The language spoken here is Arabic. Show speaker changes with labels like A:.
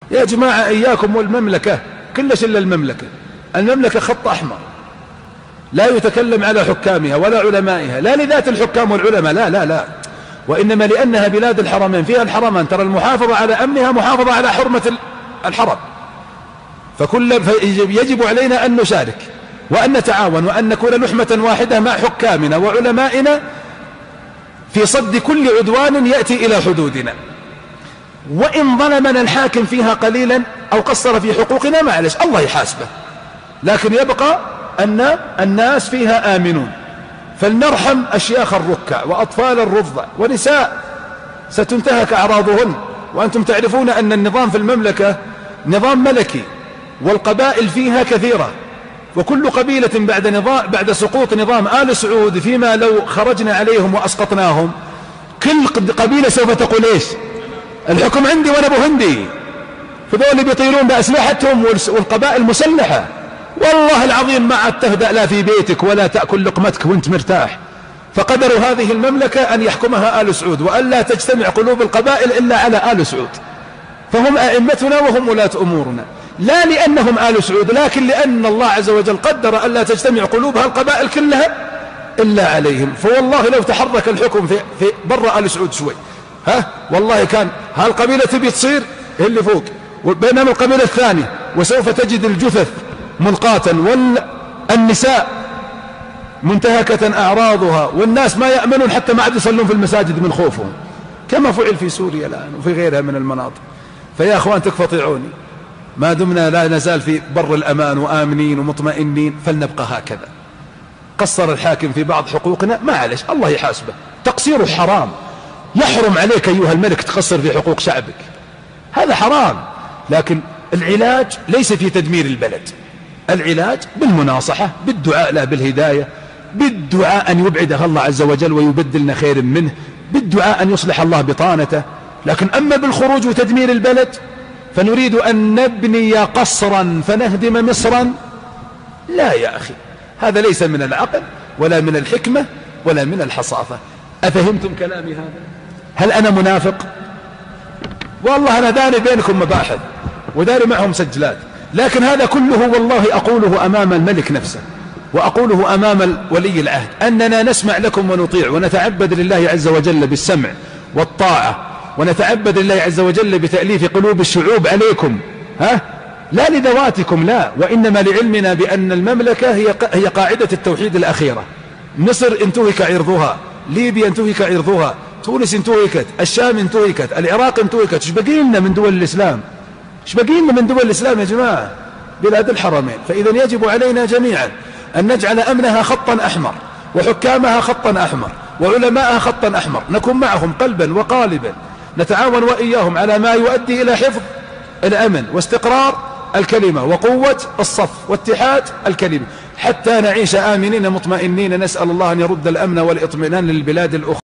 A: يا جماعة إياكم والمملكة، كلش إلا المملكة. المملكة خط أحمر، لا يتكلم على حكامها ولا علمائها، لا لذات الحكام والعلماء، لا لا لا، وإنما لأنها بلاد الحرمين، فيها الحرمان، ترى المحافظة على أمنها محافظة على حرمة الحرم، يجب علينا أن نشارك وأن نتعاون وأن نكون لحمة واحدة مع حكامنا وعلمائنا في صد كل عدوان يأتي إلى حدودنا. وإن ظلمنا الحاكم فيها قليلا أو قصر في حقوقنا معلش، الله يحاسبه، لكن يبقى أن الناس فيها آمنون. فلنرحم أشياخ الركع وأطفال الرضع ونساء ستنتهك أعراضهن. وأنتم تعرفون أن النظام في المملكة نظام ملكي، والقبائل فيها كثيرة، وكل قبيلة بعد سقوط نظام آل سعود، فيما لو خرجنا عليهم وأسقطناهم، كل قبيلة سوف تقول إيش؟ الحكم عندي وأنا أبو هندي. فذول بيطيرون بأسلحتهم والقبائل مسلحة، والله العظيم ما عاد تهدأ لا في بيتك ولا تأكل لقمتك وانت مرتاح. فقدروا هذه المملكة أن يحكمها آل سعود، وأن لا تجتمع قلوب القبائل إلا على آل سعود. فهم أئمتنا وهم ولاة أمورنا، لا لأنهم آل سعود، لكن لأن الله عز وجل قدر أن لا تجتمع قلوبها القبائل كلها إلا عليهم. فوالله لو تحرك الحكم في بر آل سعود شوي، والله كان هالقبيلة تبي تصير اللي فوق، بينما القبيلة الثانية، وسوف تجد الجثث ملقاة والنساء منتهكة أعراضها، والناس ما يأمنون حتى ما عاد يصلون في المساجد من خوفهم، كما فعل في سوريا الآن وفي غيرها من المناطق. فيا أخوان تكفى طيعوني، ما دمنا لا نزال في بر الأمان وآمنين ومطمئنين فلنبقى هكذا. قصر الحاكم في بعض حقوقنا معلش، الله يحاسبه، تقصيره حرام، يحرم عليك أيها الملك تقصر في حقوق شعبك، هذا حرام. لكن العلاج ليس في تدمير البلد، العلاج بالمناصحة، بالدعاء له بالهداية، بالدعاء أن يبعده الله عز وجل ويبدلنا خير منه، بالدعاء أن يصلح الله بطانته. لكن أما بالخروج وتدمير البلد، فنريد أن نبني قصرا فنهدم مصرا، لا يا أخي، هذا ليس من العقل ولا من الحكمة ولا من الحصافة. أفهمتم كلامي هذا؟ هل أنا منافق؟ والله أنا داري بينكم مباحث وداري معهم مسجلات، لكن هذا كله والله أقوله أمام الملك نفسه، وأقوله أمام ولي العهد، أننا نسمع لكم ونطيع ونتعبد لله عز وجل بالسمع والطاعة، ونتعبد لله عز وجل بتأليف قلوب الشعوب عليكم، لا لذواتكم، لا، وإنما لعلمنا بأن المملكة هي قاعدة التوحيد الأخيرة. مصر انتهك عرضها، ليبيا انتهك عرضها، تونس انتهكت، الشام انتهكت، العراق انتهكت، ايش بقي لنا من دول الإسلام؟ ايش بقي لنا من دول الإسلام يا جماعة؟ بلاد الحرمين. فإذا يجب علينا جميعا أن نجعل أمنها خطا أحمر، وحكامها خطا أحمر، وعلماءها خطا أحمر، نكون معهم قلبا وقالبا، نتعاون وإياهم على ما يؤدي إلى حفظ الأمن واستقرار الكلمة وقوة الصف واتحاد الكلمة، حتى نعيش آمنين مطمئنين. نسأل الله أن يرد الأمن والإطمئنان للبلاد الأخرى.